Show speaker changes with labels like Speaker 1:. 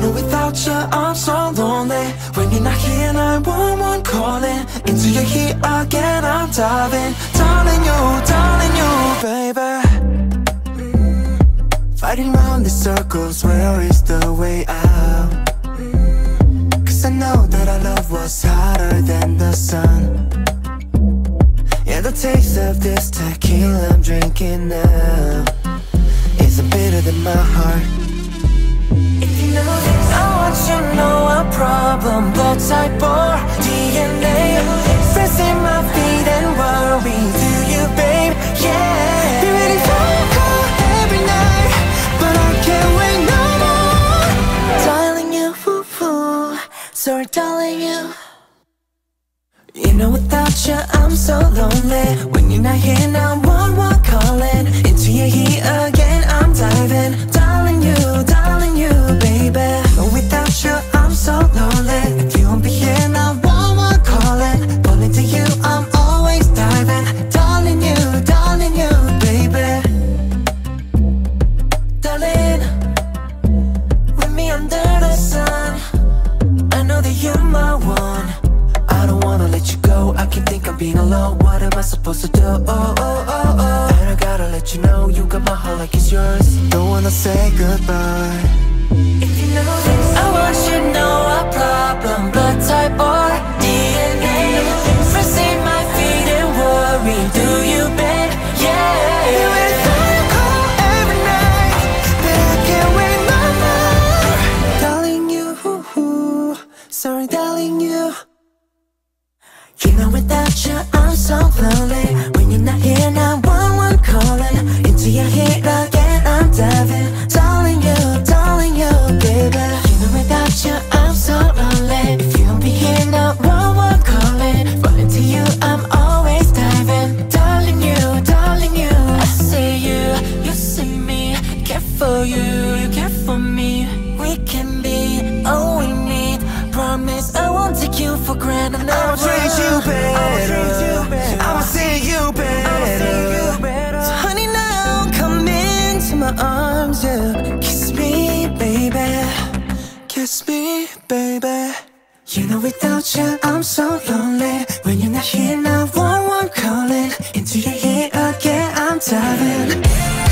Speaker 1: know without you I'm so lonely. When you're not here, 911 calling. Into your heat again, I'm diving. Darling you, baby. Fighting round the circles, where is the way out? Cause I know that our love was hotter than the sun. Yeah, the taste of this tequila I'm drinking now isn't bitter than my heart. If you know this, I want you to know our problem. Blood type or DNA. Pressing my feet and worry. Do you, babe? Yeah. Be ready for a call every night, but I can't wait no more. Darling you, woo-woo. Sorry, darling you. You know without you I'm so lonely. When you're not here, 911 calling. Into your heat again, I'm diving. Darling you, baby. No, without you I'm so lonely. If you won't be here, 911 calling. Pulling to you, I'm always diving. Darling you, baby. Darling, with me under the sun. I know that you're my one. I don't wanna let you go, I can't think I'm being alone. What am I supposed to do? And I gotta let you know, you got my heart like it's yours. Don't wanna say goodbye. If you know this, I want you to know our problem. Blood type or DNA. Pressing my feet and worry. Do you, babe? Yeah. You wait for a call every night, but I can't wait no more. Darling you, sorry darling you. You know without you I'm so lonely. When you're not here, 911 calling. Into your heat again, I'm diving. Darling you, baby. You know without you I'm so lonely. If you won't be here, 911 calling. Falling to you, I'm always diving. Darling you, I see you, you see me. Care for you, you care for me. We can be all we need. Promise I won't take you for granted. I'll treat you better, I'll see you better. So honey, now come into my arms, yeah. Kiss me, baby. Kiss me, baby. You know without you I'm so lonely. When you're not here, 911 calling. Into your heat again, I'm diving.